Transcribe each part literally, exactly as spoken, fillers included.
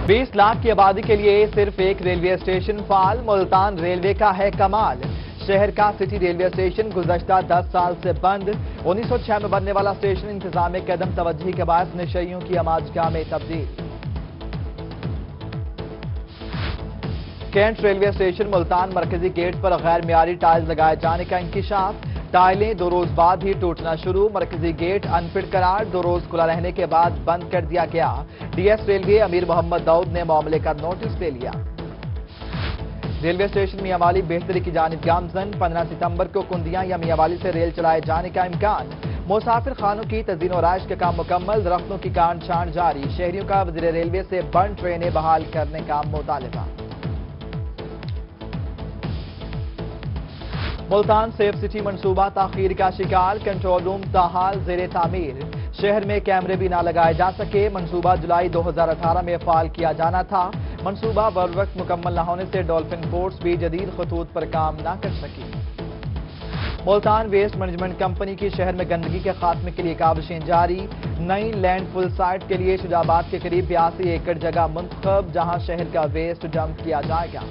बीस लाख की आबादी के लिए सिर्फ एक रेलवे स्टेशन फाल, मुल्तान रेलवे का है कमाल। शहर का सिटी रेलवे स्टेशन गुज़श्ता दस साल से बंद। उन्नीस सौ छह में बनने वाला स्टेशन इंतजाम में कदम तवज्जो के बाद नशइयों की अमाजगाह में तब्दील। कैंट रेलवे स्टेशन मुल्तान मरकजी गेट पर गैर मियारी टाइल्स लगाए जाने का इंकिशाफ। टाइलें दो रोज बाद ही टूटना शुरू। मरकजी गेट अनफिट करार, दो रोज खुला रहने के बाद बंद कर दिया गया। डीएस रेलवे अमीर मोहम्मद दाऊद ने मामले का नोटिस ले लिया। रेलवे स्टेशन मियांवाली बेहतरी की जानिब गामजन। पंद्रह सितंबर को कुंदियां या मियांवाली से रेल चलाए जाने का इम्कान। मुसाफिर खानों की तज़ीन और आइश का काम मुकम्मल। दरख्तों की काट छांट जारी। शहरियों का वज़ीर रेलवे से बंद ट्रेनें बहाल करने का मुतालबा। मुल्तान सेफ सिटी मंसूबा ताखीर का शिकार। कंट्रोल रूम ताहाल ज़ेरे तामीर। शहर में कैमरे भी ना लगाए जा सके। मंसूबा जुलाई दो हजार अठारह में फाल किया जाना था। मंसूबा बर वक्त मुकम्मल न होने से डॉल्फिन पोर्ट्स भी जदीद खतूत पर काम न कर सकी। मुल्तान वेस्ट मैनेजमेंट कंपनी की शहर में गंदगी के खात्मे के लिए काविशें जारी। नई लैंडफुल साइट के लिए शुजाबाद के करीब बयासी एकड़ जगह मुंतखब, जहां शहर का वेस्ट डंप किया जाएगा।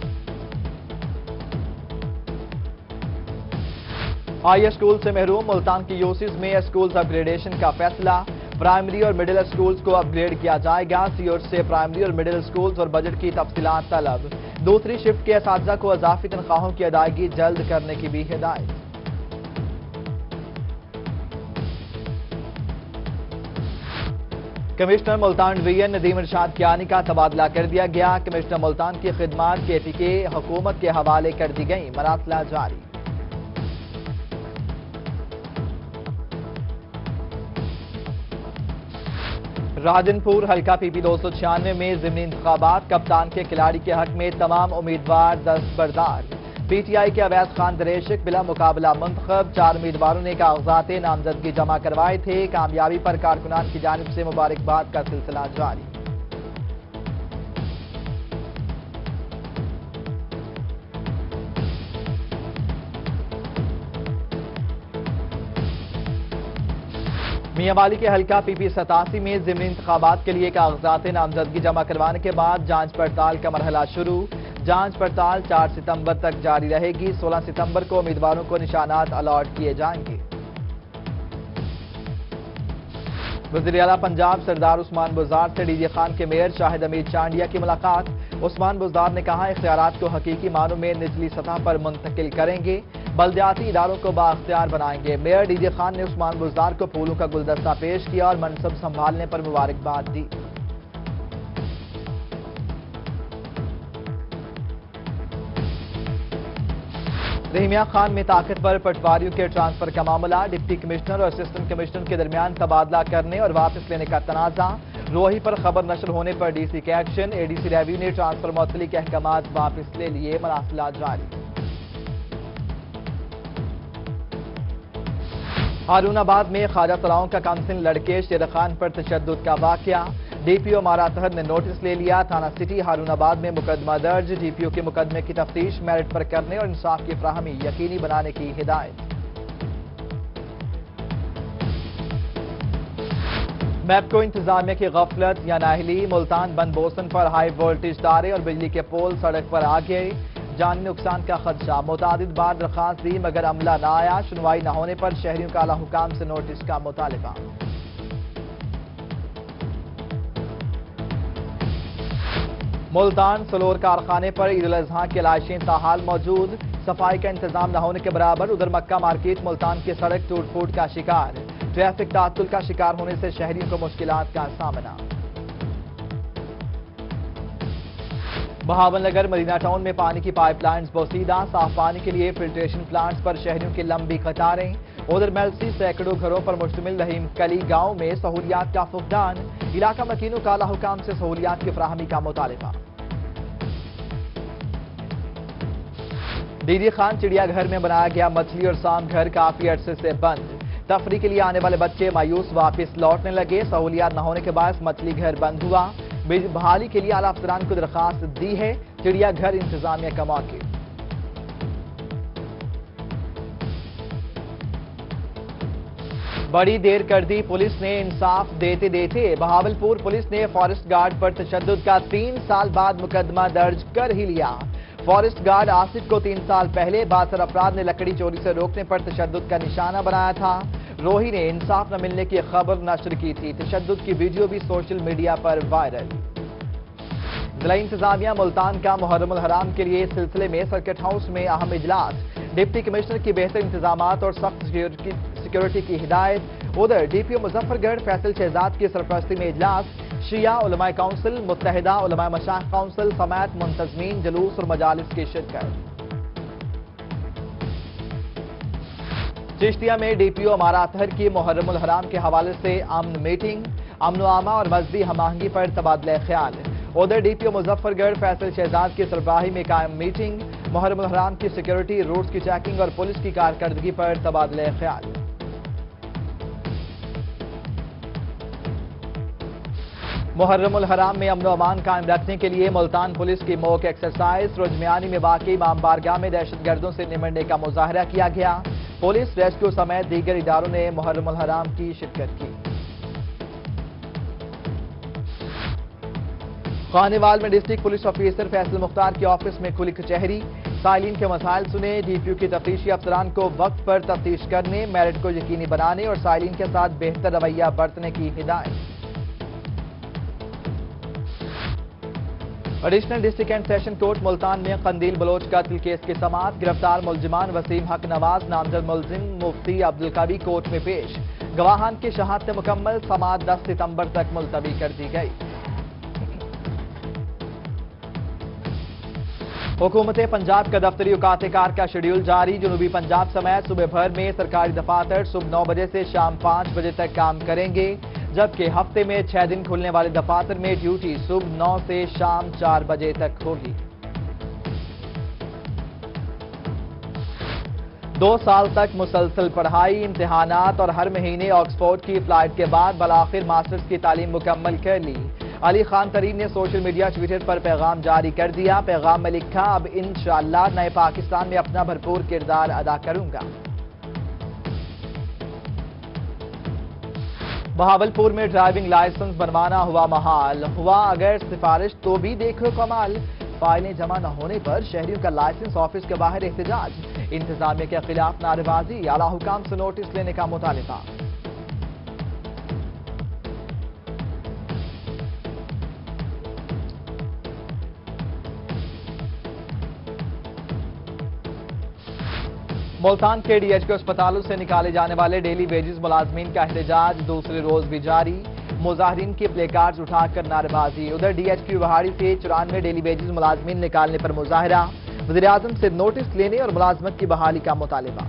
हाई स्कूल से महरूम। मुल्तान की यूसीज में स्कूल्स अपग्रेडेशन का फैसला। प्राइमरी और मिडिल स्कूल्स को अपग्रेड किया जाएगा। सीओर से प्राइमरी और मिडिल स्कूल्स और बजट की तफसीलात तलब। दूसरी शिफ्ट के असातिज़ा को इजाफी तनख्वाहों की अदायगी जल्द करने की भी हिदायत। कमिश्नर मुल्तान डिवीजन नदीम इरशाद कियानी का तबादला कर दिया गया। कमिश्नर मुल्तान की खिदमात के पी के हुकूमत के हवाले कर दी गई। मरासला जारी। राजनपुर हल्का पीपी दो सौ छियानवे में ज़िमनी इंतखाबात। कप्तान के खिलाड़ी के हक में तमाम उम्मीदवार दस्तबरदार। पीटीआई के अवैस खान दरेशक बिला मुकाबला मुंतखब। चार उम्मीदवारों ने कागजात नामजदगी जमा करवाए थे। कामयाबी पर कारकुनान की जानिब से मुबारकबाद का सिलसिला जारी। मियांवाली के हल्का पीपी सतासी में ज़िमनी इंतखाबात के लिए कागजात नामजदगी जमा करवाने के बाद जांच पड़ताल का मरहला शुरू। जांच पड़ताल चार सितंबर तक जारी रहेगी। सोलह सितंबर को उम्मीदवारों को निशानात अलॉट किए जाएंगे। वज़ीर आला पंजाब सरदार उस्मान बुज़दार से डीजे खान के मेयर शाहिद अमीर चांडिया की मुलाकात। उस्मान बुज़दार ने कहा, इख्तियारात को हकीकी मानों में निचली सतह पर मुंतकिल करेंगे। बल्दियाती इदारों को बाख्तियार बनाएंगे। मेयर डीजे खान ने उस्मान बुज़दार को फूलों का गुलदस्ता पेश किया और मनसब संभालने पर मुबारकबाद दी। रहीमिया खान में ताकतवर पटवारियों के ट्रांसफर का मामला। डिप्टी कमिश्नर और असिस्टेंट कमिश्नर के दरमियान तबादला करने और वापस लेने का तनाजा। रोही पर खबर नशर होने पर डीसी के एक्शन। एडीसी रेव्यू ने ट्रांसफर मुअत्तली के अहकामात वापस ले लिए। मरासला जारी। हारूनाबाद में ख्वाजा तलाओं का काउंसिल लड़के शेर खान पर तशद्दुद का वाकया। डीपीओ मारातहर ने नोटिस ले लिया। थाना सिटी हारूनाबाद में मुकदमा दर्ज। डीपीओ के मुकदमे की तफ्तीश मेरिट पर करने और इंसाफ की फराहमी यकीनी बनाने की हिदायत। मैपको इंतजामिया की गफलत या नाहली। मुल्तान बंद बोसन पर हाई वोल्टेज तारे और बिजली के पोल सड़क पर आ गए। जानी नुकसान का खदशा। मुतादिद बार दरखास्त दी मगर अमला न आया। सुनवाई न होने पर शहरियों का आला हुकाम से नोटिस का मुतालिबा। मुल्तान सलोर कारखाने पर ईद उल अजहा की लाशें ताहाल मौजूद। सफाई का इंतजाम न होने के बराबर। उधर मक्का मार्केट मुल्तान की सड़क टूट फूट का शिकार। ट्रैफिक ताअत्तुल का शिकार होने से शहरियों को मुश्किलात का सामना। बहावलनगर मरीना टाउन में पानी की पाइपलाइन्स बोसीदा। साफ पानी के लिए फिल्ट्रेशन प्लांट्स पर शहरियों की लंबी कतारें। उधर मेलसी सैकड़ों घरों पर मुश्तमिल रहीम कली गांव में सहूलियात का फुकदान। इलाका मकीनों का आला हुकाम से सहूलियात की फराहमी का मुतालिबा। डीडी खान चिड़ियाघर में बनाया गया मछली और सांप घर काफी अरसे से बंद। तफरी के लिए आने वाले बच्चे मायूस वापस लौटने लगे। सहूलियात न होने के बाद मछली घर बंद हुआ। बहाली के लिए आला अफसरान को दरखास्त दी है। चिड़ियाघर इंतजामिया का मौके। बड़ी देर कर दी पुलिस ने इंसाफ देते देते। बहावलपुर पुलिस ने फॉरेस्ट गार्ड पर तशद्दुद का तीन साल बाद मुकदमा दर्ज कर ही लिया। फॉरेस्ट गार्ड आसिफ को तीन साल पहले बासर अफराद ने लकड़ी चोरी से रोकने पर तशद्दुद का निशाना बनाया था। रोही ने इंसाफ न मिलने की खबर नशर की थी। तशद्दुद की वीडियो भी सोशल मीडिया पर वायरल। जिला इंतजामिया मुल्तान का मुहर्रम उल हराम के लिए इस सिलसिले में सर्किट हाउस में अहम इजलास। डिप्टी कमिश्नर की बेहतर इंतजामात और सख्त सिक्योरिटी की हिदायत। उधर डीपीओ मुजफ्फरगढ़ फैसल शहजाद की सरपरस्ती में इजलास। शिया उलमाए काउंसिल, मुत्तहिदा उलमाए मशाइख काउंसिल समेत मुंतजमीन, जुलूस और मजालिस की शिरकत। चिश्तिया में डीपीओ अमारा अतहर की मुहर्रम उल हराम के हवाले से अमन मीटिंग। अमन आमा और मजहबी हमआहंगी पर तबादला ख्याल। उधर डीपीओ मुजफ्फरगढ़ फैसल शहजाद की सरबराही में कायम मीटिंग। मुहर्रम उल हराम की सिक्योरिटी, रूट्स की चेकिंग और पुलिस की कारकर्दगी पर तबादला ख्याल। मुहर्रम उल हराम में अमन अमान कायम रखने के लिए मुल्तान पुलिस की मॉक एक्सरसाइज। रोजमियानी में वाकई इमाम बारगाह में दहशतगर्दों से निमटने का मुजाहरा किया गया। पुलिस, रेस्क्यू समेत दीगर इदारों ने मुहर्रम उल हराम की शिरकत की। खानेवाल में district police officer Faisal Mukhtar के ऑफिस में खुली कचहरी। साइलिन के मसाइल सुने। डीपीओ की तफ्तीशी अफसरान को वक्त पर तफ्तीश करने, मेरिट को यकीनी बनाने और साइलिन के साथ बेहतर रवैया बरतने की हिदायत। Additional district and session court Multan में कंदील बलोच कत्ल केस की समाअत। गिरफ्तार मुलजिमान वसीम हक नवाज, नामजद मुलजिम मुफ्ती अब्दुल कवी कोर्ट में पेश। गवाहान की शहादत मुकम्मल। समाअत दस सितंबर तक मुलतवी कर दी गई। हुकूमत पंजाब का दफ्तरी औकात-ए-कार का शेड्यूल जारी। जनूबी पंजाब समेत सूबे भर में सरकारी दफातर सुबह नौ बजे से शाम पांच बजे तक काम करेंगे, जबकि हफ्ते में छह दिन खुलने वाले दफातर में ड्यूटी सुबह नौ से शाम चार बजे तक होगी। दो साल तक मुसलसल पढ़ाई, इम्तिहानात और हर महीने ऑक्सफोर्ड की फ्लाइट के बाद बलाखिर मास्टर्स की तालीम मुकम्मल कर ली। अली खान तरीन ने सोशल मीडिया ट्विटर पर पैगाम जारी कर दिया। पैगाम में लिखा, अब इंशाअल्लाह नए पाकिस्तान में अपना भरपूर किरदार अदा करूंगा। बहावलपुर में ड्राइविंग लाइसेंस बनवाना हुआ महाल। हुआ अगर सिफारिश तो भी देखो कमाल। फाइलें जमा न होने पर शहरियों का लाइसेंस ऑफिस के बाहर एहतजाज। इंतजामिया के खिलाफ नारेबाजी। आला हुकाम से नोटिस लेने का मुतालिबा। मुल्तान के डीएचक्यू अस्पतालों से निकाले जाने वाले डेली वेजेस मुलाजमीन का एहतजाज दूसरे रोज भी जारी। मुजाहरीन के प्ले कार्ड्स उठाकर नारेबाजी। उधर डीएचक्यू बहाड़ी से चौरानवे डेली वेजेस मुलाजमीन निकालने पर मुजाहरा। वज़ीर आज़म से नोटिस लेने और मुलाजमत की बहाली का मुतालिबा।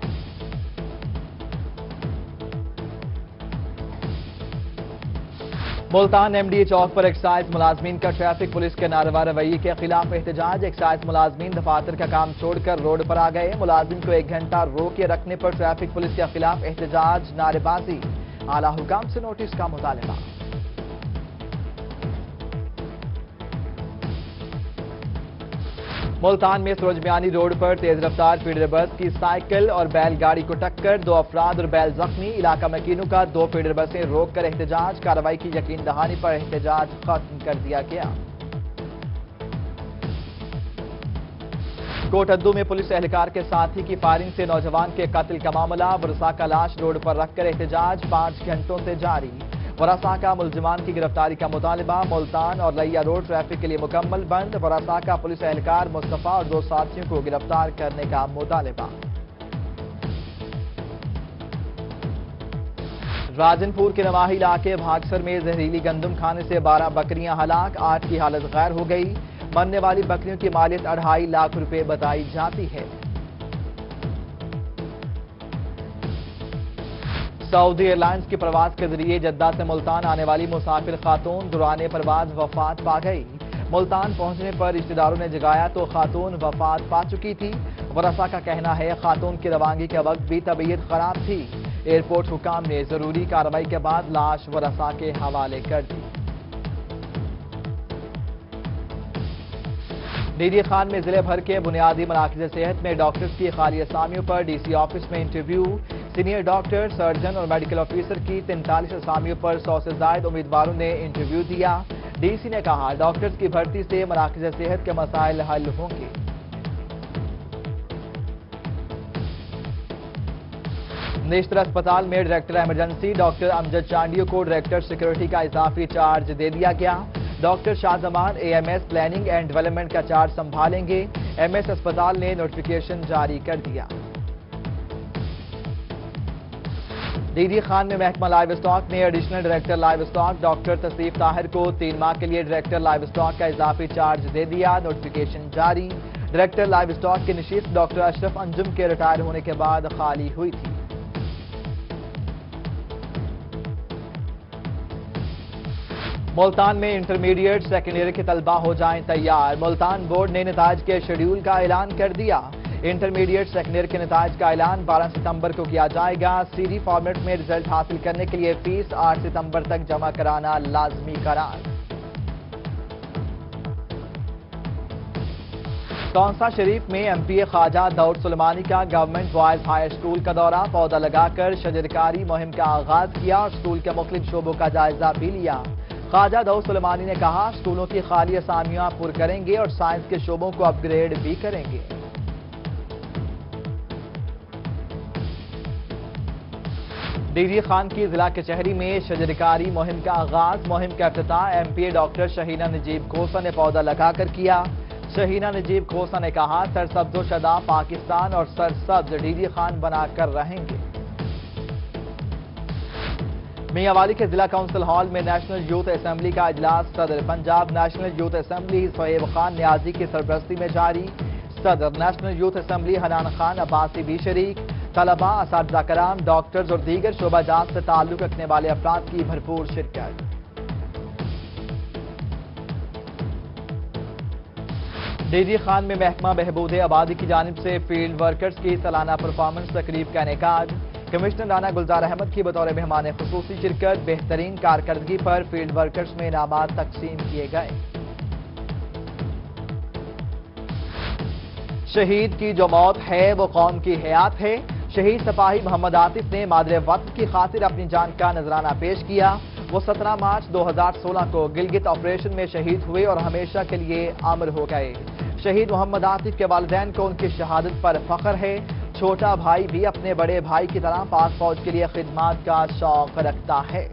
मुल्तान एमडीए चौक पर एक्साइज मुलाजमीन का ट्रैफिक पुलिस के नारवा रवैये के खिलाफ एहतजाज। एक्साइज मुलाजमीन दफातर का काम छोड़कर रोड पर आ गए। मुलाजिम को एक घंटा रोक के रखने पर ट्रैफिक पुलिस के खिलाफ एहतजाज, नारेबाजी। आला हुकाम से नोटिस का मुतालिबा। मुल्तान में सरोजमियानी रोड पर तेज रफ्तार फीडर बस की साइकिल और बैलगाड़ी को टक्कर। दो अफराद और बैल जख्मी। इलाका मकीनों का दो फीडर बसें रोक कर एहतजाज। कार्रवाई की यकीन दहानी पर एहतजाज खत्म कर दिया गया। कोटअद्दू में पुलिस एहलकार के साथी की फायरिंग से नौजवान के कत्ल का मामला। वरसा का लाश रोड पर रखकर एहतजाज पांच घंटों से जारी। वरासा का मुलजिमान की गिरफ्तारी का मुतालिबा। मुल्तान और लैया रोड ट्रैफिक के लिए मुकम्मल बंद। वरासा का पुलिस एहलकार मुस्तफा और दो साथियों को गिरफ्तार करने का मुतालिबा। राजनपुर के नवाही इलाके भागसर में जहरीली गंदम खाने से बारह बकरियां हलाक, आठ की हालत गैर हो गई। मरने वाली बकरियों की मालियत अढ़ाई लाख रुपए बताई जाती है। सऊदी एयरलाइंस की प्रवास के जरिए जद्दा से मुल्तान आने वाली मुसाफिर खातून दौरान परवाज वफात पा गई। मुल्तान पहुंचने पर रिश्तेदारों ने जगाया तो खातून वफात पा चुकी थी। वरसा का कहना है खातून की रवानगी के वक्त भी तबीयत खराब थी। एयरपोर्ट हुकाम ने जरूरी कार्रवाई के बाद लाश वरसा के हवाले कर दी। डीडी खान में जिले भर के बुनियादी मराकज़ सेहत में डॉक्टर्स की खाली असामियों पर डीसी ऑफिस में इंटरव्यू। सीनियर डॉक्टर, सर्जन और मेडिकल ऑफिसर की तैंतालीस असामियों पर सौ से ज्यादा उम्मीदवारों ने इंटरव्यू दिया। डीसी ने कहा, डॉक्टर्स की भर्ती से मराकज़ सेहत के मसाइल हल होंगे। नेशनल अस्पताल में director emergency doctor Amjad Chandio को डायरेक्टर सिक्योरिटी का इजाफी चार्ज दे दिया गया। Doctor Shahzaman AMS planning and development का चार्ज संभालेंगे। एमएस अस्पताल ने नोटिफिकेशन जारी कर दिया। डीडी खान में महकमा लाइव स्टॉक ने additional director livestock doctor Tasleef Tahir को तीन माह के लिए डायरेक्टर लाइव स्टॉक का इजाफी चार्ज दे दिया। नोटिफिकेशन जारी। डायरेक्टर लाइव स्टॉक की नशिस्त डॉक्टर अशरफ अंजुम के रिटायर होने के बाद खाली हुई थी। मुल्तान में इंटरमीडिएट सेकेंडरी के तलबा हो जाएं तैयार। मुल्तान बोर्ड ने नताज के शेड्यूल का ऐलान कर दिया। इंटरमीडिएट सेकेंडरी के नताज का ऐलान बारह सितंबर को किया जाएगा। सीडी फॉर्मेट में रिजल्ट हासिल करने के लिए फीस आठ सितंबर तक जमा कराना लाजमी करार। तौंसा शरीफ में एमपीए ख्वाजा दाऊद सुलेमानी का गवर्नमेंट बॉयज हायर स्कूल का दौरा, पौधा लगाकर शजरकारी मुहिम का आगाज किया और स्कूल के मुख्तलिफ शोबों का जायजा भी लिया। ख्वाजा दाऊद सुलेमानी ने कहा, स्कूलों की खाली असामियां पुर करेंगे और साइंस के शोबों को अपग्रेड भी करेंगे। डीडी खान की जिला कचहरी में शजरकारी मुहिम का आगाज, मुहिम का इफ्तिताह एमपीए डॉक्टर शहीना नजीब खोसा ने पौधा लगाकर किया। शहीना नजीब खोसा ने कहा, सरसब्ज़ोशदा पाकिस्तान और सरसब्ज डीडी खान बनाकर रहेंगे। मियांवाली के जिला काउंसिल हॉल में नेशनल यूथ असेंबली का इजलास सदर Punjab national youth assembly Sohaib Khan Niazi की सरबरस्ती में जारी। सदर national youth assembly Hanan Khan Abbasi भी शरीक। तलबा, असातिज़ा कराम, डॉक्टर्स और दीगर शोबाजात से ताल्लुक रखने वाले अफराद की भरपूर शिरकत। डीडी खान में महकमा बहबूद आबादी की जानिब से फील्ड वर्कर्स की सालाना परफॉर्मेंस तकरीब का इनेकाद। कमिश्नर राना गुलजार अहमद की बतौर मेहमान खुसूसी शिरकत। बेहतरीन कारकर्दगी पर फील्ड वर्कर्स में इनामात तकसीम किए गए। शहीद की जो मौत है वो कौम की हयात है। शहीद सिपाही मोहम्मद आतिफ ने मादरे वक्त की खातिर अपनी जान का नजराना पेश किया। वो सत्रह मार्च दो हजार सोलह को गिलगित ऑपरेशन में शहीद हुए और हमेशा के लिए अमर हो गए। शहीद मोहम्मद आतिफ के वालिदैन को उनकी शहादत पर फख्र है। छोटा भाई भी अपने बड़े भाई की तरह पाक फौज के लिए खिदमत का शौक रखता है।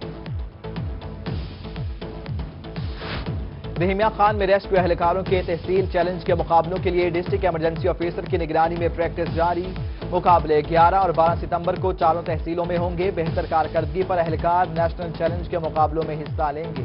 रहीमिया खान में रेस्क्यू एहलकारों के तहसील चैलेंज के मुकाबलों के लिए डिस्ट्रिक्ट इमरजेंसी ऑफिसर की निगरानी में प्रैक्टिस जारी। मुकाबले ग्यारह और बारह सितंबर को चारों तहसीलों में होंगे। बेहतर कारकर्दगी पर एहलकार नेशनल चैलेंज के मुकाबलों में हिस्सा लेंगे।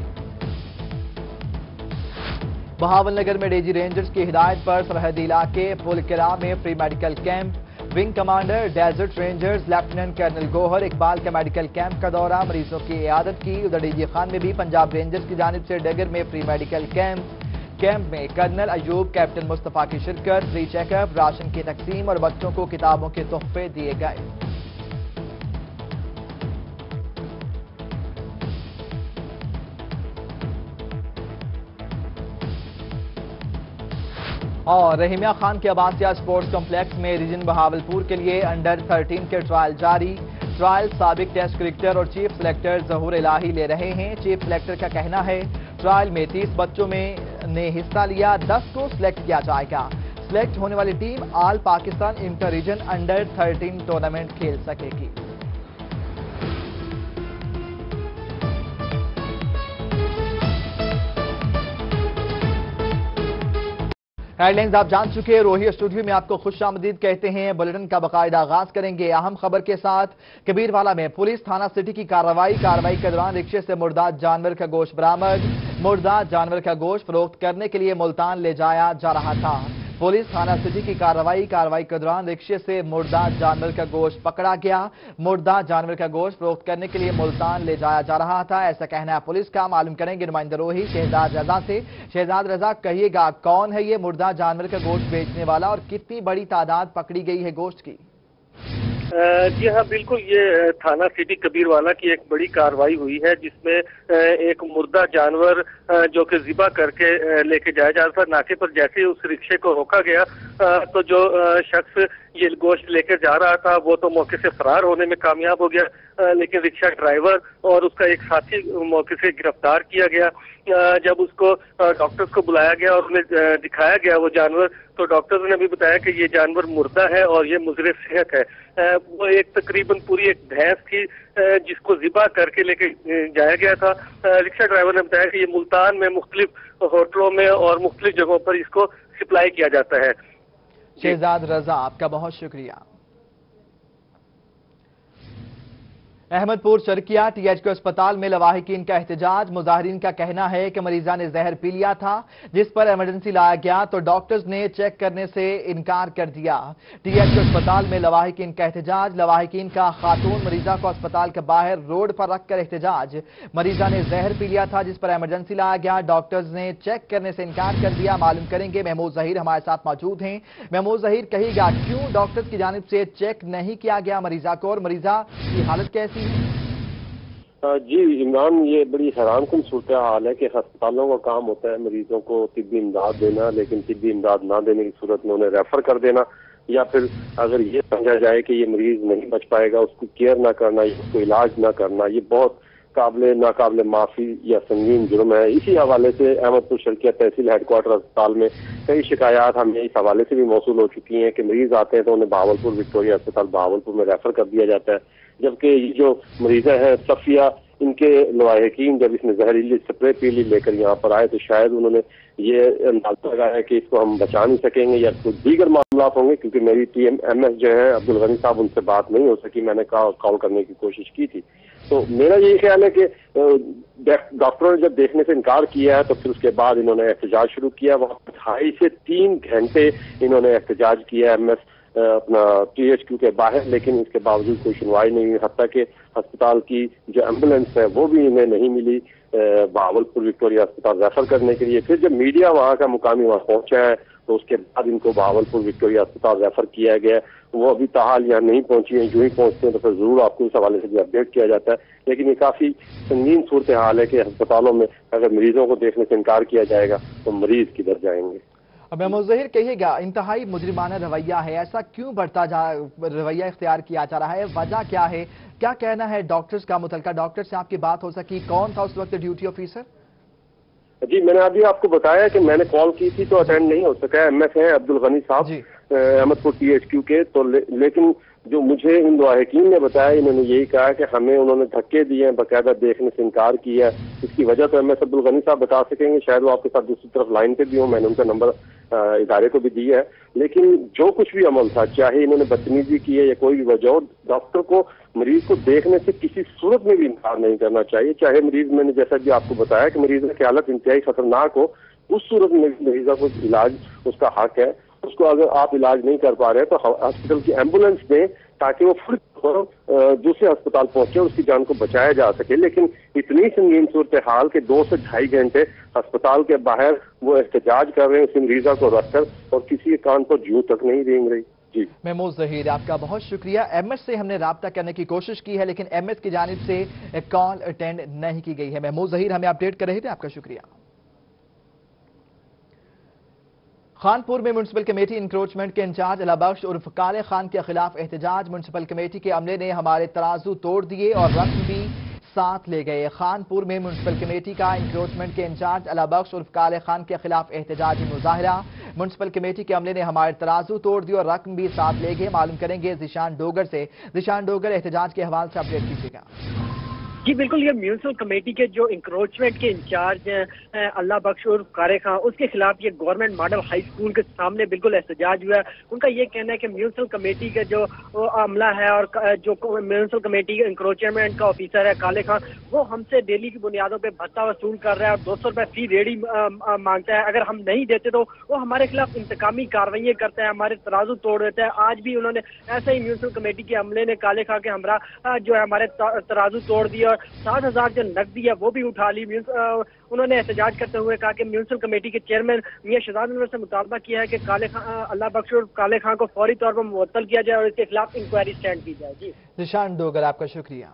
बहावलनगर में डीजी रेंजर्स की हिदायत पर सरहदी इलाके पुलकिला में free medical camp. Wing commander desert rangers lieutenant colonel Gohar Iqbal का मेडिकल कैंप का दौरा, मरीजों की इयादत की। उधर डीजी खान में भी पंजाब रेंजर्स की जानिब से डगर में फ्री मेडिकल कैंप। कैंप में कर्नल अयूब, कैप्टन मुस्तफा की शिरकत। फ्री चेकअप, राशन की तकसीम और बच्चों को किताबों के तोहफे दिए गए। और रहीमिया खान के आबासिया स्पोर्ट्स कॉम्प्लेक्स में रीजन बहावलपुर के लिए अंडर थर्टीन के ट्रायल जारी। ट्रायल साबिक टेस्ट क्रिकेटर और चीफ सिलेक्टर जहूर इलाही ले रहे हैं। चीफ सिलेक्टर का कहना है, ट्रायल में तीस बच्चों में ने हिस्सा लिया, दस को सिलेक्ट किया जाएगा। सिलेक्ट होने वाली team all Pakistan inter region under thirteen tournament खेल सकेगी। हेडलाइंस आप जान चुके हैं। रोही स्टूडियो में आपको खुशामदीद कहते हैं। बुलेटिन का बाकायदा आगाज करेंगे अहम खबर के साथ। कबीरवाला में पुलिस थाना सिटी की कार्रवाई कार्रवाई के दौरान रिक्शे से मुर्दाद जानवर का गोश्त बरामद। मुर्दाद जानवर का गोश्त फरोख्त करने के लिए मुल्तान ले जाया जा रहा था। पुलिस थाना सिटी की कार्रवाई कार्रवाई के दौरान रिक्शे से मुर्दाद जानवर का गोश्त पकड़ा गया। मुर्दाद जानवर का गोश्त फरोख्त करने के लिए मुल्तान ले जाया जा रहा था, ऐसा कहना है पुलिस का। मालूम करेंगे नुमाइंदा रोही शहजाद रजा से। शहजाद रजा, कहिएगा कौन है ये मुर्दाद जानवर का गोश्त बेचने वाला और कितनी बड़ी तादाद पकड़ी गई है गोश्त की? जी हाँ, बिल्कुल। ये थाना सिटी कबीरवाला की एक बड़ी कार्रवाई हुई है जिसमें एक मुर्दा जानवर जो कि ज़िबा करके लेके जाया जा रहा था। नाके पर जैसे ही उस रिक्शे को रोका गया तो जो शख्स ये गोश्त लेकर जा रहा था वो तो मौके से फरार होने में कामयाब हो गया, लेकिन रिक्शा ड्राइवर और उसका एक साथी मौके से गिरफ्तार किया गया। जब उसको डॉक्टर्स को बुलाया गया और उन्हें दिखाया गया वो जानवर, तो डॉक्टर्स ने भी बताया कि ये जानवर मुर्दा है और ये मुजरे सेहत है। वो एक तकरीबन पूरी एक भैंस थी जिसको ज़िबा करके लेके जाया गया था। रिक्शा ड्राइवर ने बताया कि ये मुल्तान में मुख्तलिफ होटलों में और मुख्तलिफ जगहों पर इसको सप्लाई किया जाता है। शहजाद रजा, आपका बहुत शुक्रिया। अहमदपुर चरकिया टीएचक्यू अस्पताल में लवाहिकीन का एहतजाज। मुजाहिरीन का कहना है कि मरीजा ने जहर पी लिया था, जिस पर इमरजेंसी लाया गया तो डॉक्टर्स ने चेक करने से इनकार कर दिया। टीएचक्यू अस्पताल में लवाहिकीन का एहतजाज। लवाहिकीन का खातून मरीजा को अस्पताल के बाहर रोड पर रखकर एहतजाज। मरीजा ने जहर पी लिया था जिस पर इमरजेंसी लाया गया, डॉक्टर्स ने चेक करने से इनकार कर दिया। मालूम करेंगे, महमूद जहीर हमारे साथ मौजूद हैं। महमूद जहीर, कहिएगा क्यों डॉक्टर्स की जानिब से चेक नहीं किया गया मरीजा को, और मरीजा की हालत कैसी? जी इमरान, ये बड़ी हैरानकुन सूरत हाल है कि अस्पतालों का काम होता है मरीजों को तिब्बी इमदाद देना, लेकिन तिब्बी इमदाद ना देने की सूरत में उन्हें रेफर कर देना, या फिर अगर ये समझा जाए कि ये मरीज नहीं बच पाएगा उसको केयर ना करना, उसको इलाज ना करना, ये बहुत काबिल नाकाबिल माफी या संगीन जुर्म है। इसी हवाले से अहमदपुर शर्किया तहसील हेडक्वार्टर अस्पताल में कई शिकायत हमें इस हवाले से भी मौसूल हो चुकी हैं कि मरीज आते हैं तो उन्हें बहावलपुर विक्टोरिया अस्पताल बहावलपुर में रेफर कर दिया जाता है, जबकि ये जो मरीजा है सफिया, इनके लवाहिकीन जब इसने जहरीली स्प्रे पी ली लेकर यहाँ पर आए तो शायद उन्होंने ये अंदाजा लगाया कि इसको हम बचा नहीं सकेंगे या कुछ दीगर मामला होंगे, क्योंकि मेरी टी एम एम एस जो है अब्दुल गनी साहब, उनसे बात नहीं हो सकी। मैंने कॉल करने की कोशिश की थी, तो मेरा यही ख्याल है कि डॉक्टरों ने जब देखने से इनकार किया है तो फिर उसके बाद इन्होंने एहतजाज शुरू किया। वहाँ ढाई से तीन घंटे इन्होंने एहतजाज किया एम एस अपना टीएचक्यू के बाहर, लेकिन इसके बावजूद कोई सुनवाई नहीं हुई। हत्ता कि अस्पताल की जो एम्बुलेंस है वो भी इन्हें नहीं मिली बहावलपुर विक्टोरिया अस्पताल रेफर करने के लिए। फिर जब मीडिया वहाँ का मुकामी वहाँ पहुंचा है तो उसके बाद इनको बहावलपुर विक्टोरिया अस्पताल रेफर किया गया। वो अभी ताहाल यहाँ नहीं पहुंची है, जो ही पहुंचते हैं तो फिर जरूर आपको इस हवाले से भी अपडेट किया जाता है। लेकिन ये काफी संगीन सूरत हाल है कि अस्पतालों में अगर मरीजों को देखने से इनकार किया जाएगा तो मरीज किधर जाएंगे। महमूद जहीर, कहिएगा इंतहाई मुजरिमाना रवैया है, ऐसा क्यों बढ़ता जा रवैया इख्तियार किया जा रहा है, वजह क्या है, क्या कहना है डॉक्टर्स का? मुतलका डॉक्टर से आपकी बात हो सकी, कौन था उस वक्त ड्यूटी ऑफिसर? जी मैंने अभी आपको बताया कि मैंने कॉल की थी तो अटेंड नहीं हो सका। एम एस है अब्दुल गनी साहब अहमदपुर टी एच क्यू के, तो ले, लेकिन जो मुझे इन लवाहिकीन ने बताया, इन्होंने यही कहा कि हमें उन्होंने धक्के दिए हैं, बाकायदा देखने से इनकार किया है। इसकी वजह तो एम एस अब्दुल गनी साहब बता सकेंगे, शायद वो आपके साथ दूसरी तरफ लाइन पे भी हो, मैंने उनका नंबर इदारे को भी दिया है। लेकिन जो कुछ भी अमल था, चाहे इन्होंने बदतमीजी की है या कोई भी वजह हो, डॉक्टर को मरीज को देखने से किसी सूरत में भी इनकार नहीं करना चाहिए। चाहे मरीज, मैंने जैसा भी आपको बताया कि मरीज की हालत इंतहाई खतरनाक हो, उस सूरत में मरीजा को इलाज उसका हक है। उसको अगर आप इलाज नहीं कर पा रहे तो हॉस्पिटल की एम्बुलेंस दें ताकि वो फुल दूसरे अस्पताल पहुंचे और उसकी जान को बचाया जा सके। लेकिन इतनी संगीन सूरत हाल के दो से ढाई घंटे अस्पताल के बाहर वो एहतजाज कर रहे हैं उस मरीजा को रखकर, और किसी के कान पर जू तक नहीं रेंग रही। जी महमूद जहीर, आपका बहुत शुक्रिया। एमएस से हमने राब्ता करने की कोशिश की है, लेकिन एमएस की जानिब से कॉल अटेंड नहीं की गई है। महमूद जहीर हमें अपडेट कर रहे थे, आपका शुक्रिया। खानपुर में म्युनिसिपल कमेटी इंक्रोचमेंट के इंचार्ज अलाबख्श उर्फ काले खान के खिलाफ एहतजाज। म्युनिसिपल कमेटी के अमले ने हमारे तराजू तोड़ दिए और रकम भी साथ ले गए। खानपुर में म्युनिसिपल कमेटी का इंक्रोचमेंट के इंचार्ज अलाबख्श उर्फ काले खान के खिलाफ एहतजाजी मुजाहरा। म्युनिसिपल कमेटी के अमले ने हमारे तराजू तोड़ दिए और रकम भी साथ ले गए। मालूम करेंगे जिशान डोगर से। जिशान डोगर, एहतजाज के हवाले से अपडेट कीजिएगा। जी बिल्कुल, ये म्यूनिसिपल कमेटी के जो इंक्रोचमेंट के इंचार्ज हैं अल्लाह बख्श उर्फ कारे खां, उसके खिलाफ ये गवर्नमेंट मॉडल हाई स्कूल के सामने बिल्कुल एहतजाज हुआ है। उनका ये कहना है कि म्यूनिसिपल कमेटी का जो अमला है और जो म्यूनिसिपल कमेटी के इंक्रोचमेंट का ऑफिसर है काले खां, वो हमसे डेली की बुनियादों पर भत्ता वसूल कर रहा है और दो सौ रुपये फी रेडी मांगता है। अगर हम नहीं देते तो वो हमारे खिलाफ इंतकामी कार्रवाइयाँ करता है, हमारे तराजू तोड़ देता है। आज भी उन्होंने ऐसे ही म्यूनिसिपल कमेटी के अमले ने काले खां के हमरा जो है हमारे तराजू तोड़ दिया, सात हजार जो नकदी है वो भी उठा ली। उन्होंने एहतजाज करते हुए कहा कि म्यूनिसिपल कमेटी के चेयरमैन मियां शहजाद अनवर से मुतालबा किया है कि काले खां अल्लाह बख्श और काले खां को फौरी तौर पर मुअत्तल किया जाए और इसके खिलाफ इंक्वायरी स्टैंड की जाए। जी निशान डोगर, आपका शुक्रिया।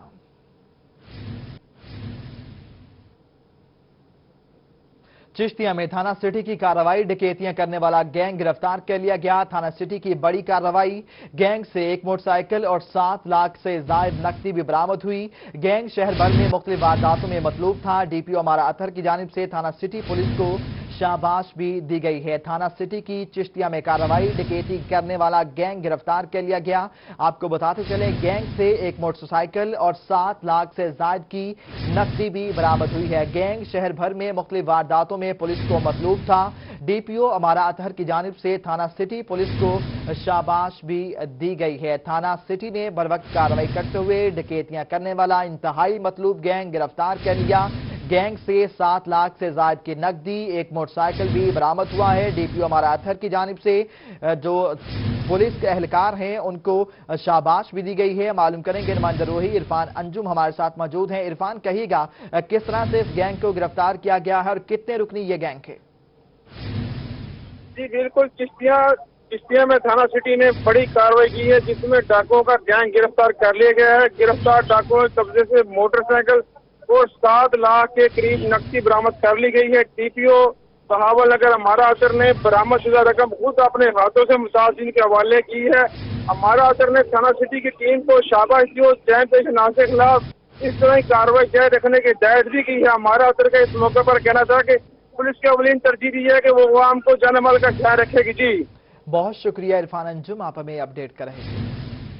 चिश्तिया में थाना सिटी की कार्रवाई, डकैतियां करने वाला गैंग गिरफ्तार कर लिया गया। थाना सिटी की बड़ी कार्रवाई, गैंग से एक मोटरसाइकिल और सात लाख से जायद नकदी भी बरामद हुई। गैंग शहर भर में मुख्तलिफ वारदातों में मतलूब था। डीपीओ अमारा अतहर की जानिब से थाना सिटी पुलिस को शाबाश भी दी गई है। थाना सिटी की चिश्तिया में कार्रवाई, डकैती करने वाला गैंग गिरफ्तार कर लिया गया। आपको बताते चले, गैंग से एक मोटरसाइकिल और सात लाख से जायद की नकदी भी बरामद हुई है। गैंग शहर भर में मुख्तलिफ वारदातों में पुलिस को मतलूब था। डीपीओ अमारा अतहर की जानिब से थाना सिटी पुलिस को शाबाश भी दी गई है। थाना सिटी ने बरवक्त कार्रवाई करते हुए डकैतियां करने वाला इंतहाई मतलूब गैंग गिरफ्तार कर लिया। गैंग से सात लाख से जायद की नकदी, एक मोटरसाइकिल भी बरामद हुआ है। डीपीओ अमारा अतहर की जानिब से जो पुलिस के एहलकार हैं उनको शाबाश भी दी गई है। मालूम करेंगे नुमाइंदा रोही इरफान अंजुम हमारे साथ मौजूद हैं। इरफान, कहिएगा किस तरह से इस गैंग को गिरफ्तार किया गया है और कितने रुकनी ये गैंग है? जी बिल्कुल, चिश्तिया चिश्तिया में थाना सिटी ने बड़ी कार्रवाई की है, जिसमें डाकुओं का गैंग गिरफ्तार कर लिया गया है। गिरफ्तार डाकुओं के कब्जे से मोटरसाइकिल और सात लाख के करीब नकदी बरामद कर ली गई है। टीपीओ बहावल अगर अमारा अतर ने बरामद शुदा रकम खुद अपने हाथों से मुतासिन के हवाले की है। अमारा अतर ने थाना सिटी की टीम को शाबाश दी और जैन पेश नाश के खिलाफ इस तरह की कार्रवाई जारी रखने की हिदायत भी की है। अमारा अतर का इस मौके पर कहना था कि पुलिस के अवलीन तरजीह दी है कि वो आवाम को जान माल का ख्याल रखेगी। जी बहुत शुक्रिया इरफान अंजुम, आप हमें अपडेट कर रहे हैं।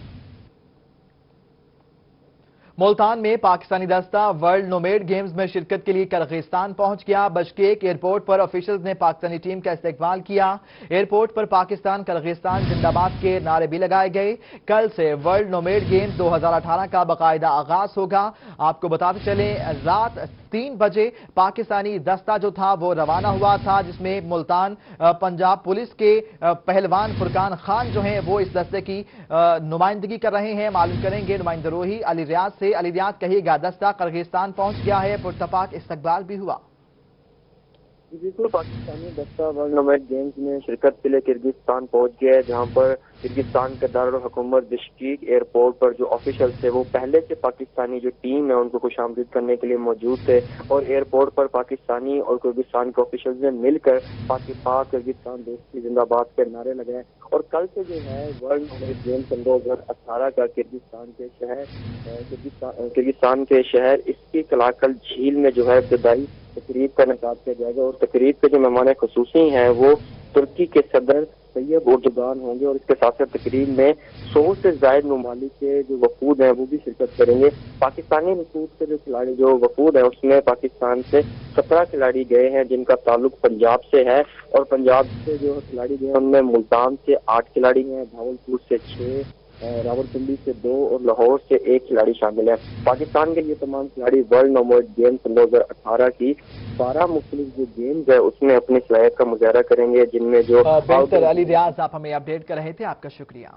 मुल्तान में पाकिस्तानी दस्ता वर्ल्ड नोमेड गेम्स में शिरकत के लिए किर्गिस्तान पहुंच गया। बशकेक एयरपोर्ट पर ऑफिशियल्स ने पाकिस्तानी टीम का इस्तकबाल किया। एयरपोर्ट पर पाकिस्तान किर्गिस्तान जिंदाबाद के नारे भी लगाए गए। कल से वर्ल्ड नोमेड गेम्स दो हजार अठारह का बाकायदा आगाज होगा। आपको बताते चले, रात तीन बजे पाकिस्तानी दस्ता जो था वो रवाना हुआ था, जिसमें मुल्तान पंजाब पुलिस के पहलवान फुरकान खान जो हैं वो इस दस्ते की नुमाइंदगी कर रहे हैं। मालूम करेंगे नुमाइंदा रोही अली रियाज से। अली रियाज, कहिएगा, दस्ता किर्गिस्तान पहुंच गया है, पुरतपाक इस्तकबाल भी हुआ? बिल्कुल, पाकिस्तानी दस्ता वर्ल्ड नोमेड गेम्स में शिरकत के लिए किर्गिस्तान पहुंच गया है, जहां पर किर्गिस्तान के दारुल हुकूमत बिश्केक एयरपोर्ट पर जो ऑफिशियल्स थे वो पहले से पाकिस्तानी जो टीम है उनको खुशामदीद करने के लिए मौजूद थे। और एयरपोर्ट पर पाकिस्तानी और किर्गिस्तान के ऑफिशियल्स ने मिलकर पाकिस्तान किर्गिस्तान दोस्ती जिंदाबाद के नारे लगाए। और कल से जो है वर्ल्ड नोमेड गेम्स दो हजार अठारह का किर्गिस्तान के शहर किर्गिस्तान के शहर इसकी कलाकल झील में जो है इब्तदाई तकरीब का इनेकाद किया जाएगा। और तकरीब के जो मेहमान खुसूसी हैं वो तुर्की के सदर तैयब एर्दोगान होंगे। और इसके साथ साथ तकरीब में सौ से ज्यादा ममालिक के जो वफूद हैं वो भी शिरकत करेंगे। पाकिस्तानी वफूद के जो खिलाड़ी जो वफूद है उसमें पाकिस्तान से सत्रह खिलाड़ी गए हैं, जिनका ताल्लुक पंजाब से है। और पंजाब से जो खिलाड़ी गए उनमें मुल्तान से आठ खिलाड़ी हैं, भावलपुर से छह, रावलपिंडी से दो और लाहौर से एक खिलाड़ी शामिल है। पाकिस्तान के ये तमाम खिलाड़ी वर्ल्ड नोमेड गेम्स दो हजार अठारह की बारह मुख्तलिफ जो गेम्स है उसमें अपनी सलाहियत का मुजाहरा करेंगे, जिनमें जो बेहतर अली रियाज आप हमें अपडेट कर रहे थे, आपका शुक्रिया।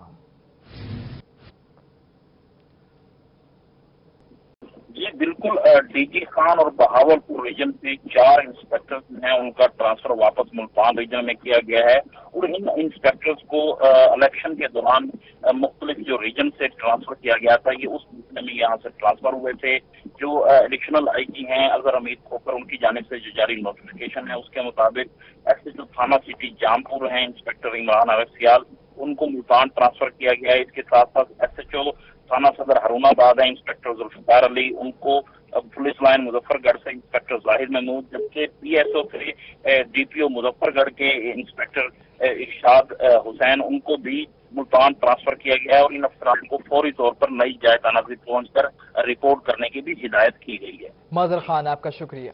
जी बिल्कुल, डीजी खान और बहावलपुर रीजन से चार इंस्पेक्टर्स हैं, उनका ट्रांसफर वापस मुल्तान रीजन में किया गया है। और इन इंस्पेक्टर्स को इलेक्शन के दौरान मुख्तलिफ जो रीजन से ट्रांसफर किया गया था, ये उस में यहाँ से ट्रांसफर हुए थे। जो एडिशनल आई जी हैं अजहर हमीद खोकर, उनकी जानिब से जो जारी नोटिफिकेशन है उसके मुताबिक ऐसे जो थाना सिटी जामपुर हैं इंस्पेक्टर इमरान अवसियाल, उनको मुल्तान ट्रांसफर किया गया है। इसके साथ साथ एस एच ओ थाना सदर हरूनाबाद है इंस्पेक्टर जुल्फिकार अली, उनको पुलिस लाइन मुजफ्फरगढ़ से इंस्पेक्टर जाहिद महमूद, जबकि पी एस ओ से डीपीओ मुजफ्फरगढ़ के इंस्पेक्टर इरशाद हुसैन, उनको भी मुल्तान ट्रांसफर किया गया है। और इन अफसरान को फौरी तौर पर नई जाए तनाज़ी पहुंचकर रिपोर्ट करने की भी हिदायत की गई है। मजर खान, आपका शुक्रिया।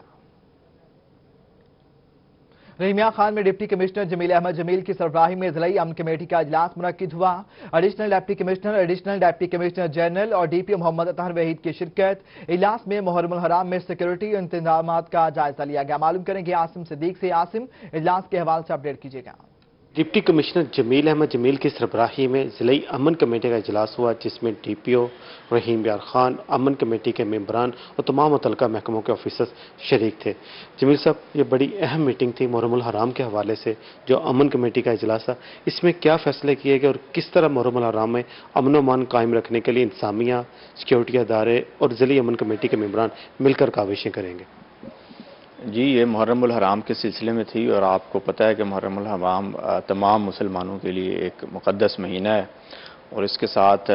रहीमिया खान में डिप्टी कमिश्नर जमील अहमद जमील की सरबराही में जिला अमन कमेटी का इजलास मुनक्किद हुआ। Additional deputy commissioner, additional deputy commissioner general और डीपीओ मोहम्मद अतहर वहीद की शिरकत। इजलास में मुहर्रम हराम में सिक्योरिटी इंतजाम का जायजा लिया गया। मालूम करेंगे आसिम सिद्दीक से। आसिम, इजलास के हवाले से अपडेट कीजिएगा। डिप्टी कमिश्नर जमील अहमद जमील की सरबराही में जिला अमन कमेटी का इजलास हुआ, जिसमें डीपीओ रहीम यार खान, अमन कमेटी के मेंबरान और तमाम मुतल्लिका महकमों के ऑफिसर्स शरीक थे। जमील साहब, ये बड़ी अहम मीटिंग थी मुहर्रम हराम के हवाले से, जो अमन कमेटी का इजलास था, इसमें क्या फैसले किए गए और किस तरह मुहर्रम हराम में अमन व अमान कायम रखने के लिए इंतजामिया, सिक्योरिटी अदारे और जिला अमन कमेटी के मेंबरान मिलकर काविशें करेंगे? جی یہ محرم الحرام کے سلسلے میں تھی، اور آپ کو پتہ ہے کہ محرم الحرام تمام مسلمانوں کے لیے ایک مقدس مہینہ ہے، اور اس کے ساتھ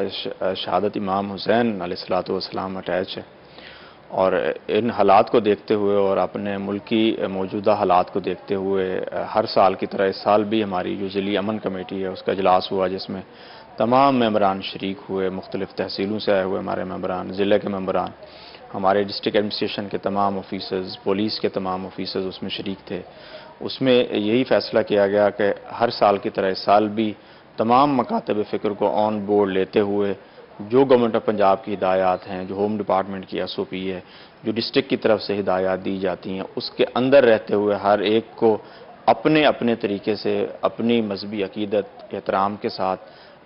شہادت امام حسین علیہ الصلوۃ والسلام اٹیچ ہے، اور ان حالات کو دیکھتے ہوئے اور اپنے ملکی موجودہ حالات کو دیکھتے ہوئے ہر سال کی طرح اس سال بھی ہماری جو ضلعی امن کمیٹی ہے اس کا اجلاس ہوا، جس میں تمام ممبران شریک ہوئے، مختلف تحصیلوں سے آئے ہوئے ہمارے ممبران، ضلع کے ممبران، ہمارے ڈسٹرکٹ ایڈمنسٹریشن کے تمام آفیسرز، پولیس کے تمام آفیسرز اس میں شریک تھے۔ اس میں یہی فیصلہ کیا گیا کہ ہر سال کی طرح اس سال بھی تمام مکاتب فکر کو آن بورڈ لیتے ہوئے جو گورنمنٹ آف پنجاب کی ہدایات ہیں، جو ہوم ڈپارٹمنٹ کی ایس او پی ہے، جو ڈسٹرکٹ کی طرف سے ہدایات دی جاتی ہیں، اس کے اندر رہتے ہوئے ہر ایک کو اپنے اپنے طریقے سے اپنی مذہبی عقیدت احترام کے ساتھ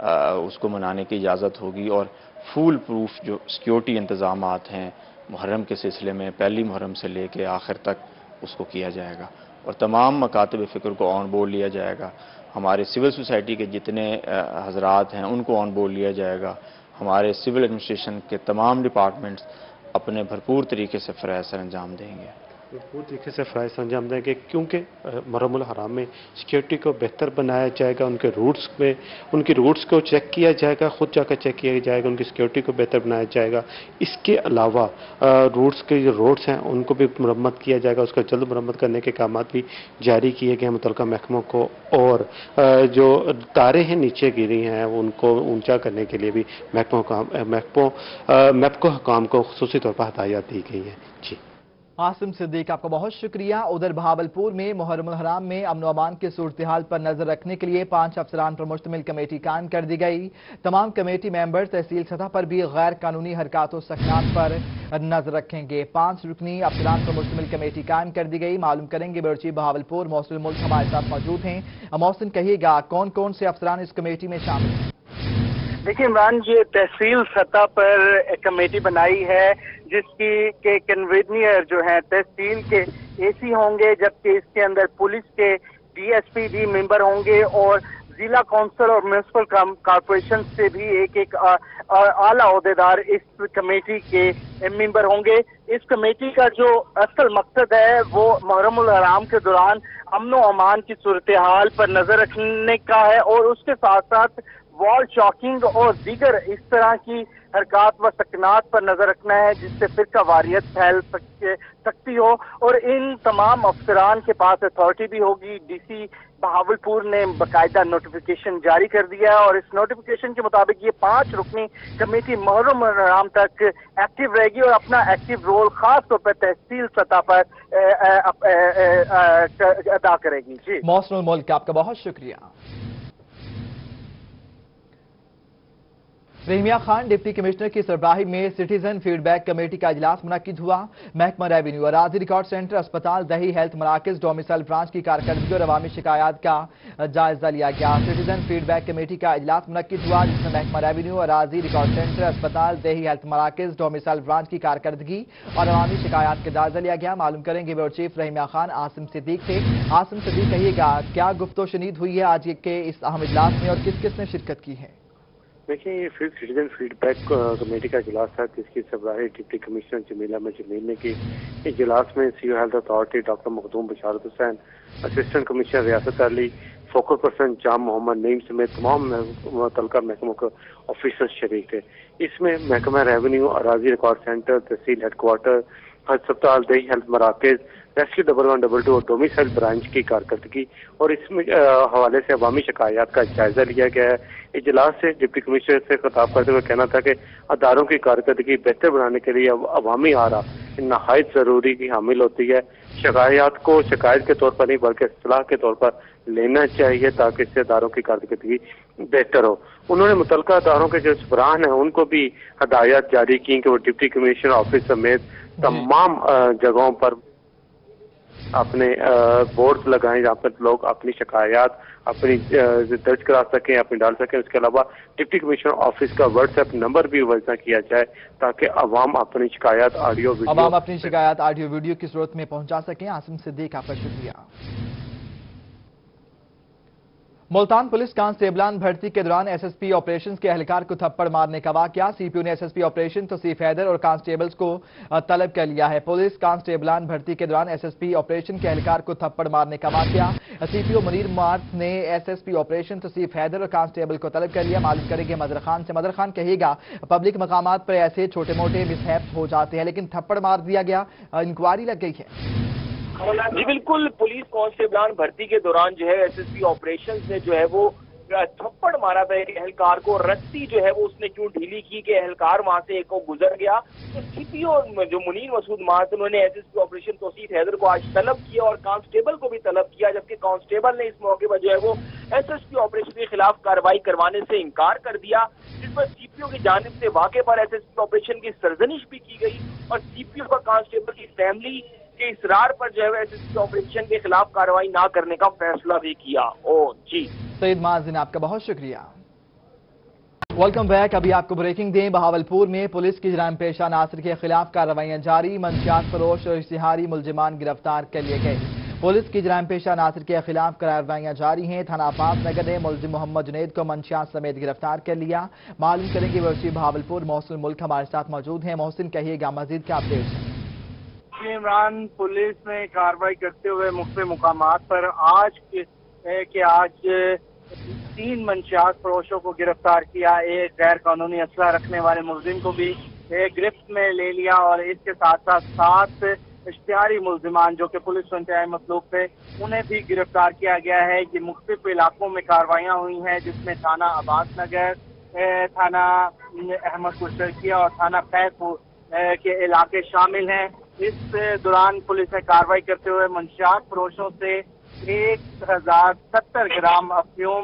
اس کو منانے کی اجازت ہوگی، اور فول پروف جو سیکیورٹی انتظامات ہیں محرم کے سلسلے میں پہلی محرم سے لے کے آخر تک اس کو کیا جائے گا، اور تمام مکاتب فکر کو آن بورڈ لیا جائے گا۔ ہمارے سول سوسائٹی کے جتنے حضرات ہیں ان کو آن بورڈ لیا جائے گا۔ ہمارے سول ایڈمنسٹریشن کے تمام ڈپارٹمنٹس اپنے بھرپور طریقے سے فرائض سر انجام دیں گے۔ بھرپور طریقے سے فرائض انجام دیں گے، کیونکہ محرم الحرام میں سیکیورٹی کو بہتر بنایا جائے گا، ان کے روٹس میں ان کی روٹس کو چیک کیا جائے گا، خود جا کر چیک کیا جائے گا، ان کی سیکیورٹی کو بہتر بنایا جائے گا۔ اس کے علاوہ روٹس کے جو روڈس ہیں ان کو بھی مرمت کیا جائے گا، اس کا جلد مرمت کرنے کے اقدامات بھی جاری کیے گئے ہیں متعلقہ محکموں کو، اور جو تاریں ہیں نیچے گری ہیں ان کو اونچا کرنے کے لیے بھی محکموں کا محکموں محکمہ حکام کو خصوصی طور پر ہدایات دی گئی ہیں۔ جی عاصم صدیق، آپ کا بہت شکریہ۔ ادھر بہاولپور میں محرم الحرام میں امن و امان کی صورتحال پر نظر رکھنے کے لیے پانچ افسران پر مشتمل کمیٹی قائم کر دی گئی۔ تمام کمیٹی ممبر تحصیل سطح پر بھی غیر قانونی حرکات و سکنات پر نظر رکھیں گے۔ پانچ رکنی افسران پر مشتمل کمیٹی قائم کر دی گئی۔ معلوم کریں گے بیورو چیف بہاولپور محسن الملک ہمارے ساتھ موجود ہیں۔ محسن، کہیے گا کون کون سے افسران اس کمیٹی میں شامل ہیں؟ دیکھیں عمران، یہ تحصیل سطح پر کمیٹی بنائی ہے جس کی کہ کنوینئر جو ہیں تحصیل کے اے سی ہوں گے، جبکہ اس کے اندر پولیس کے ڈی ایس پی بھی ممبر ہوں گے، اور ضلع کونسل اور میونسپل کارپوریشن سے بھی ایک ایک اعلیٰ عہدیدار اس کمیٹی کے ممبر ہوں گے۔ اس کمیٹی کا جو اصل مقصد ہے وہ محرم الحرام کے دوران امن و امان کی صورتحال پر نظر رکھنے کا ہے، اور اس کے ساتھ ساتھ وال چاکنگ اور دیگر اس طرح کی حرکات و سکنات پر نظر رکھنا ہے جس سے فرقہ واریت پھیل سکتی ہو، اور ان تمام افسران کے پاس اتھارٹی بھی ہوگی۔ ڈی سی بہاولپور نے باقاعدہ نوٹیفیکیشن جاری کر دیا ہے، اور اس نوٹیفیکیشن کے مطابق یہ پانچ رکنی کمیٹی محرم الحرام تک ایکٹیو رہے گی، اور اپنا ایکٹیو رول خاص طور پر تحصیل سطح پر ادا کرے گی۔ جی محسن الملک، آپ کا بہت شکریہ۔ رحیمیہ خان ڈپٹی کمشنر کی سربراہی میں سٹیزن فیڈ بیک کمیٹی کا اجلاس منعقد ہوا۔ محکمہ ریونیو، اراضی ریکارڈ سینٹر، اسپتال، دیہی ہیلتھ مراکز، ڈومیسائل برانچ کی کارکردگی اور عوامی شکایات کا جائزہ لیا گیا۔ سٹیزن فیڈ بیک کمیٹی کا اجلاس منعقد ہوا جس میں محکمہ ریونیو، اراضی ریکارڈ سینٹر، اسپتال، دیہی ہیلتھ مراکز، ڈومیسائل برانچ کی کارکردگی اور عوامی شکایات کا جائزہ لیا گیا۔ معلوم کریں گے بیورو چیف رحیمیہ خان عاصم صدیق سے۔ عاصم صدیق، کہیے گا کیا گفت و شنید ہوئی ہے آج کے اس اہم اجلاس میں اور کس کس نے شرکت کی ہے؟ دیکھیں، یہ سٹیزن فیڈ بیک کمیٹی کا اجلاس تھا جس کی سربراہی ڈپٹی کمشنر جمیل احمد جمیل نے کی۔ اجلاس میں C O health authority doctor Makhdoom Basharat Hussain, assistant commissioner ریاست علی، فوکل پرسن جام محمد نعیم سمیت تمام متعلقہ محکموں کے آفیسر شریک تھے۔ اس میں محکمہ ریونیو، اراضی ریکارڈ سینٹر، تحصیل ہیڈ کوارٹر، ہسپتال، دیہی ہیلتھ مراکز، rescue double one double two اور ڈومیسائل برانچ کی کارکردگی اور اس میں حوالے سے عوامی شکایات کا جائزہ لیا گیا ہے۔ اجلاس سے ڈپٹی کمشنر سے خطاب کرتے ہوئے کہنا تھا کہ اداروں کی کارکردگی بہتر بنانے کے لیے عوامی آرا نہایت ضروری کی حامل ہوتی ہے۔ شکایات کو شکایت کے طور پر نہیں بلکہ اصلاح کے طور پر لینا چاہیے تاکہ اس سے اداروں کی کارکردگی بہتر ہو۔ انہوں نے متعلقہ اداروں کے جو سربراہ ہیں ان کو بھی ہدایات جاری کی کہ وہ ڈپٹی کمشنر آفس سمیت تمام جگہوں پر اپنے بورڈز لگائیں جہاں پر لوگ اپنی شکایات اپنی درج کرا سکیں، اپنی ڈال سکیں۔ اس کے علاوہ ڈپٹی کمشنر آفس کا واٹس ایپ نمبر بھی وضع کیا جائے تاکہ عوام اپنی شکایات آڈیو ویڈیو عوام اپنی شکایات آڈیو ویڈیو کی صورت میں پہنچا سکیں۔ عاصم صدیق، آپ کا شکریہ۔ मुल्तान पुलिस कांस्टेबलान भर्ती के दौरान एसएसपी ऑपरेशन के एहलकार को थप्पड़ मारने का वाकया। सीपीओ ने एसएसपी ऑपरेशन तौसीफ हैदर और कांस्टेबल्स को तलब कर लिया है। पुलिस कांस्टेबलान भर्ती के दौरान एसएसपी ऑपरेशन के एहलकार को थप्पड़ मारने का वाकया। सीपीओ मुनीर मार्थ ने एसएसपी ऑपरेशन तौसीफ हैदर और कांस्टेबल को तलब कर लिया। मालूम करेंगे मदर खान से। मदर खान, कहिएगा, पब्लिक मकामात पर ऐसे छोटे मोटे मिसहैप्स हो जाते हैं, लेकिन थप्पड़ मार दिया गया, इंक्वायरी लग गई है। जी बिल्कुल, पुलिस कांस्टेबलान भर्ती के दौरान जो है एसएसपी ऑपरेशंस ने जो है वो थप्पड़ मारा था एक एहलकार को। रस्सी जो है वो उसने क्यों ढीली की कि एहलकार वहां से एक को गुजर गया। तो सीपीओ जो मुनीर मसूद मार्थ, उन्होंने एसएसपी ऑपरेशन तौसीफ हैदर को आज तलब किया और कांस्टेबल को भी तलब किया, जबकि कांस्टेबल ने इस मौके पर जो है वो एसएसपी ऑपरेशन के खिलाफ कार्रवाई करवाने से इनकार कर दिया, जिस पर सीपीओ की जानिब से वाकई पर एसएसपी ऑपरेशन की सरजनिश भी की गई और सीपीओ का कांस्टेबल की फैमिली के इसरार पर जो है एसएसपी ऑपरेशन के खिलाफ कार्रवाई ना करने का फैसला भी किया। ओ जी सईद माजिन, आपका बहुत शुक्रिया। Welcome back. अभी आपको ब्रेकिंग दें। बहावलपुर में पुलिस की जराइम पेशा अनासर के खिलाफ कार्रवाइयां जारी। मंशियात फरोश और इश्तिहारी मुलजिमान गिरफ्तार कर लिए गए। पुलिस की जराइम पेशा अनासर के खिलाफ कार्रवाइयां जारी हैं। थाना अब्बास नगर ने मुलजिम मोहम्मद जुनैद को मंशियात समेत गिरफ्तार कर लिया। मालूम करेंगे वर्षी बहावलपुर मोहसिन मुल्क हमारे साथ मौजूद हैं। मोहसिन, कहिएगा मजीद क्या अपडेट है? इमरान, पुलिस ने कार्रवाई करते हुए मुख्तलिफ मुकामात पर आज के, के आज तीन मंशियात फरोशों को गिरफ्तार किया। एक गैर कानूनी असला रखने वाले मुलजिम को भी गिरफ्त में ले लिया और इसके साथ साथ सात इश्तिहारी मुलजिमान जो कि पुलिस इंतहाई मतलूब थे, उन्हें भी गिरफ्तार किया गया है। ये मुख्तलिफ इलाकों में कार्रवाइयाँ हुई हैं, जिसमें थाना अब्बास नगर, थाना अहमदपुर शर्किया और थाना खैरपुर के इलाके शामिल हैं। इस दौरान पुलिस ने कार्रवाई करते हुए मंशियात फरोशों से एक हजार सत्तर ग्राम अफीम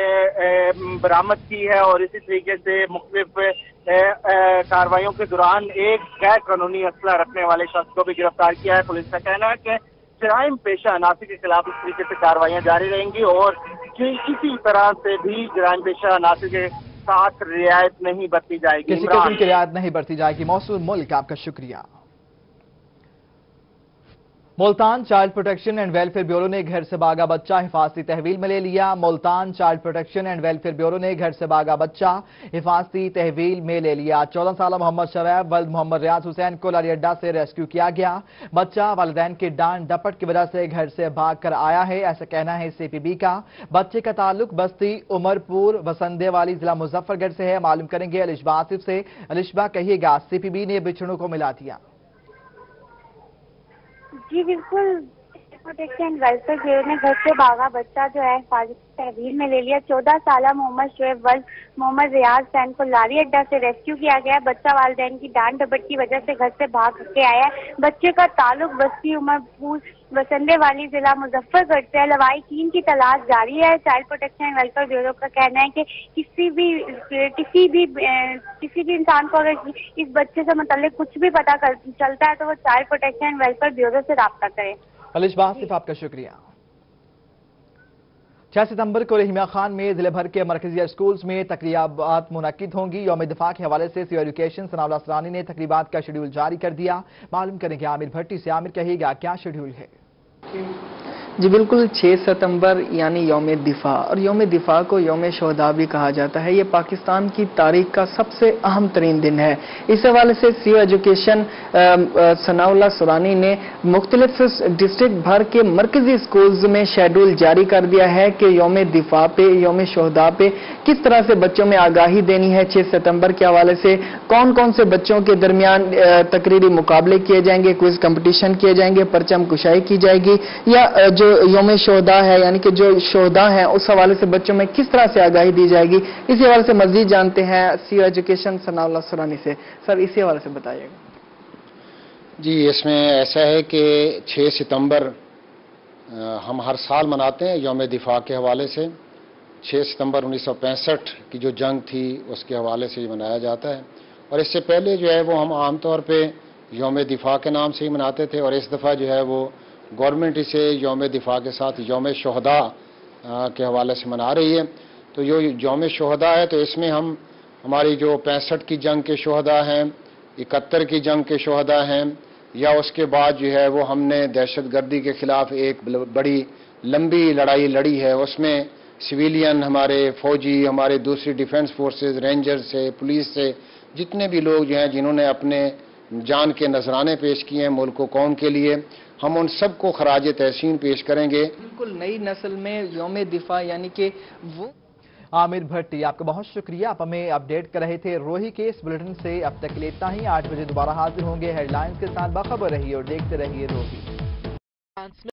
बरामद की है और इसी तरीके से मुख्तलिफ कार्रवाइयों के दौरान एक गैर कानूनी असला रखने वाले शख्स को भी गिरफ्तार किया है। पुलिस का कहना है कि जराइम पेशा अनासर के खिलाफ इस तरीके से कार्रवाइयां जारी रहेंगी और किसी तरह से भी जराइम पेशा अनासर के साथ रियायत नहीं बरती जाएगी। किसी किस्म की रियायत नहीं बरती जाएगी। मौसूल मुल्क, आपका शुक्रिया। Multan child protection and welfare bureau ने घर से भागा बच्चा हिफाजती तहवील में ले लिया। Multan child protection and welfare bureau ने घर से भागा बच्चा हिफाजती तहवील में ले लिया। चौदह साल मोहम्मद शवेब वल्द मोहम्मद रियाज हुसैन को लारी अड्डा से रेस्क्यू किया गया। बच्चा वालिदैन के डांट डपट की वजह से घर से भाग कर आया है, ऐसा कहना है सीपीबी का। बच्चे का ताल्लुक बस्ती उमरपुर वसंदे वाली जिला मुजफ्फरगढ़ से है। मालूम करेंगे अलिशबा आसिफ से। अलिशबा, कहिएगा, सीपीबी ने बिछड़ों को मिला दिया? जी बिल्कुल, प्रोटेक्शन वेलफेयर ब्यूरो ने घर से भागा बच्चा जो है हिफाजती तहवील में ले लिया। चौदह साल मोहम्मद शोएब वल्द मोहम्मद रियाज हुसैन को लारी अड्डा से रेस्क्यू किया गया। बच्चा वालिदैन की डांट डपट की वजह से घर से भाग के आया है। बच्चे का ताल्लुक बस्ती उमरपुर वसंदे वाली जिला मुजफ्फरगढ़ से। लवाहिकीन की तलाश जारी है। Child protection and welfare bureau का कहना है कि किसी भी किसी भी किसी भी इंसान को अगर इस बच्चे से मुतल्लिक कुछ भी पता कर चलता है तो वो child protection and welfare bureau से राब्ता करे। अलिशबा आसिफ, आपका शुक्रिया। छह सितंबर को रहीमिया खान में जिले भर के मरकजी स्कूल्स में तकरीबात मुनक्किद होंगी। यौम दिफा के हवाले से सीओ एजुकेशन सनाउल्लाह सरानी ने तकरीबात का शेड्यूल जारी कर दिया। मालूम करेंगे आमिर भट्टी से। आमिर, कहिएगा, क्या शेड्यूल है? जी बिल्कुल, छह सितंबर यानी यौम दिफा, और यौम दिफा को यौम शोहदा भी कहा जाता है। ये पाकिस्तान की तारीख का सबसे अहम तरीन दिन है। इस हवाले से सीओ एजुकेशन सनाउल्लाह सरानी ने मुख्तलिफ डिस्ट्रिक्ट भर के मरकजी स्कूल्स में शेड्यूल जारी कर दिया है कि यौम दिफा पे, यौम शोहदा पे किस तरह से बच्चों में आगाही देनी है। छह सितंबर के हवाले से कौन कौन से बच्चों के दरमियान तकरीरी मुकाबले किए जाएंगे, क्विज कंपटीशन किए जाएंगे, परचम कुशाई की जाएगी, या जो यौम शोहदा है यानी कि जो शोहदा है उस हवाले से बच्चों में किस तरह से आगाही दी जाएगी। इसी हवाले से मजीद जानते हैं सीओ एजुकेशन सनाउल्लाह सरानी से। सर, इसी हवाले से बताइएगा। जी, इसमें ऐसा है कि छह सितंबर हम हर साल मनाते हैं यौम दिफा के हवाले से। छह सितंबर उन्नीस सौ पैंसठ की जो जंग थी उसके हवाले से ये मनाया जाता है, और इससे पहले जो है वो हम आमतौर पे यौम दिफा के नाम से ही मनाते थे, और इस दफ़ा जो है वो गवर्नमेंट इसे यौम दिफा के साथ यौम शोहदा के हवाले से मना रही है। तो जो यौम शोहदा है तो इसमें हम हमारी जो पैंसठ की जंग के शोहदा हैं, इकहत्तर की जंग के शोहदा हैं, या उसके बाद जो है वो हमने दहशत गर्दी के खिलाफ एक बड़ी लंबी लड़ाई लड़ी है, उसमें सिविलियन, हमारे फौजी, हमारे दूसरी डिफेंस फोर्सेस, रेंजर्स से, पुलिस से, जितने भी लोग जो हैं जिन्होंने अपने जान के नजराने पेश किए हैं मुल्क को कौम के लिए, हम उन सबको खराज तहसीन पेश करेंगे। बिल्कुल नई नस्ल में यौम दिफा यानी कि वो आमिर भट्टी, आपका बहुत शुक्रिया। आप हमें अपडेट कर रहे थे रोही के इस बुलेटिन से। अब तक के लिए इतना ही। आठ बजे दोबारा हाजिर होंगे हेडलाइंस के साथ। बाखबर रहिए और देखते रहिए रोही।